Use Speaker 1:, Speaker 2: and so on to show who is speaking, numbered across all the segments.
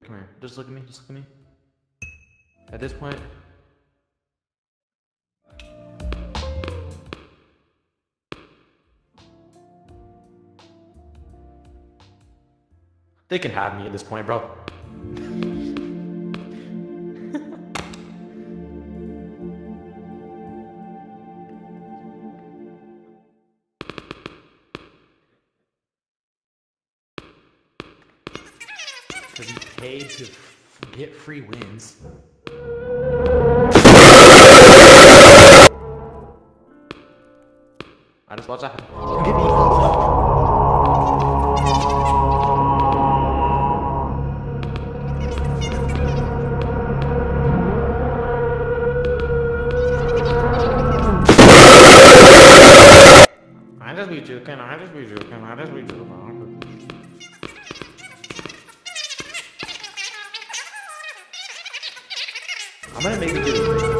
Speaker 1: Come here. Just look at me. Just look at me. At this point... They can have me at this point, bro. Because he paid to get free wins. I just watched that. Get me. I just be joking. I'm gonna make it do it.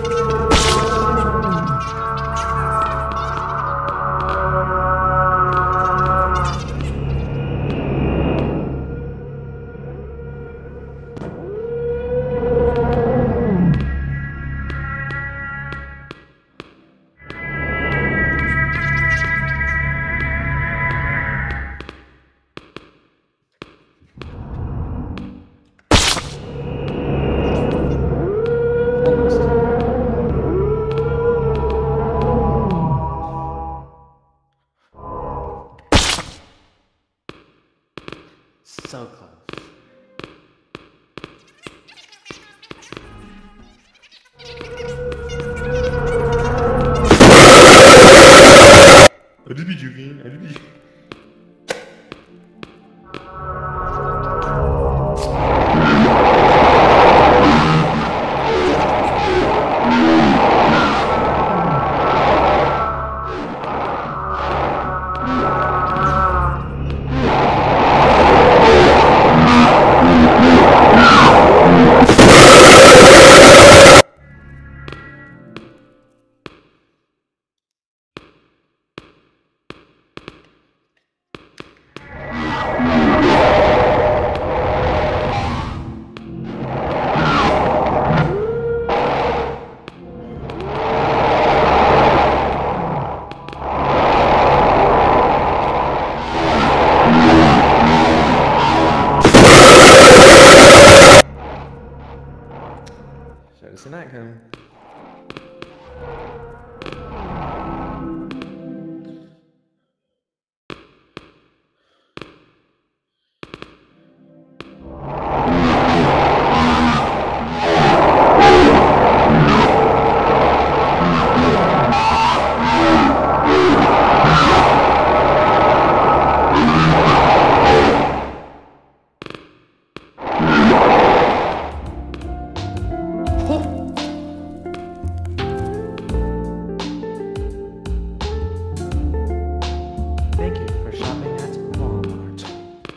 Speaker 1: So close. I just be joking. Should have seen that coming. Thank you for shopping at Walmart.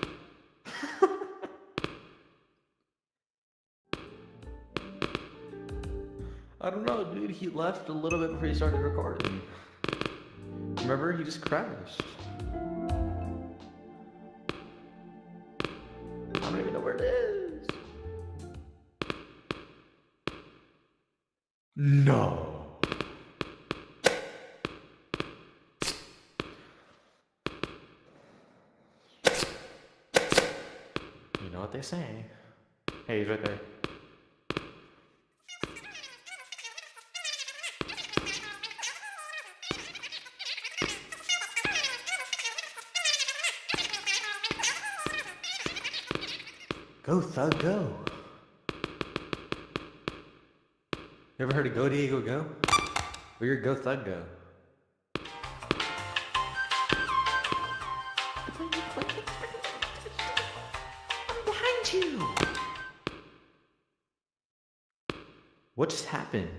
Speaker 1: I don't know, dude. He left a little bit before he started recording. Remember, he just crashed. I don't even know where it is. No. You know what they say. Hey, he's right there. Go, Thug, go. You ever heard of Go, Diego, go? Or your Go, Thug, go? I'm behind you. What just happened?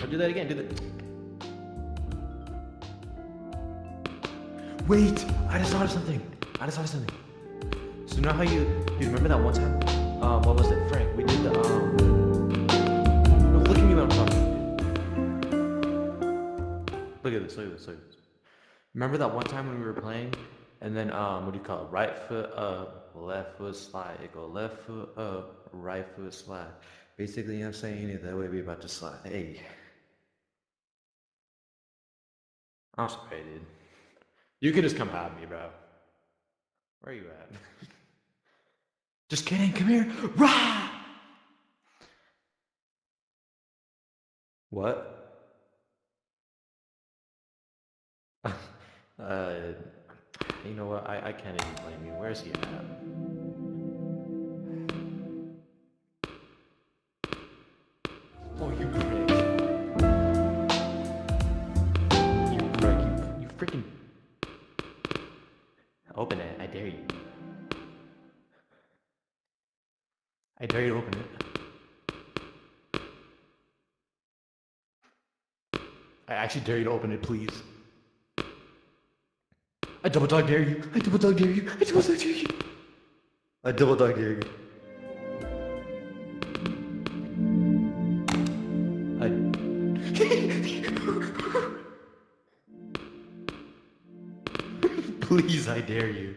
Speaker 1: do that again. Do that. Wait! I just thought of something. So you know how you remember that one time? What was it, Frank? We did the No, look at me when I'm talking. Look at this. Remember that one time when we were playing, and then what do you call it? Right foot up, left foot slide. It go left foot up, right foot slide. Basically, I'm saying it that way. We about to slide. Hey, I'm sorry, dude. You can just come at me, bro. Where are you at? Just kidding. Come here. Rah! What? uh, you know what? I can't even blame you. Where's he at? Oh, you prick. You prick. You freaking. Open it. I dare you. I dare you to open it. I actually dare you to open it, please. I double dog dare you. I double dog dare you. I double dog dare you. I double dog dare you. Please, I dare you.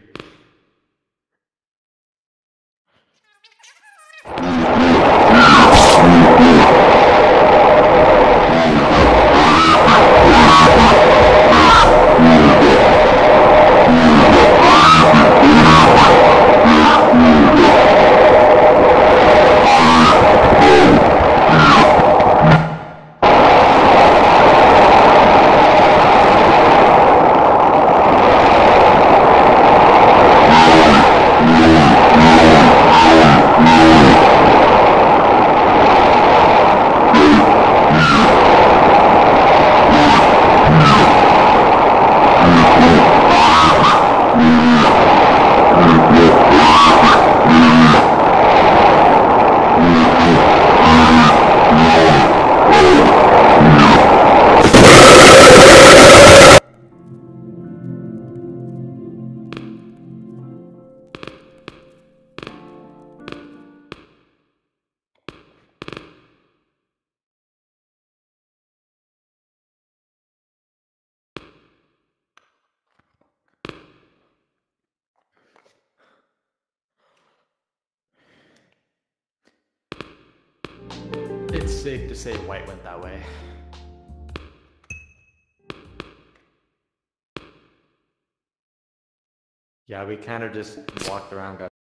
Speaker 1: It's safe to say White went that way. Yeah, we kind of just walked around, got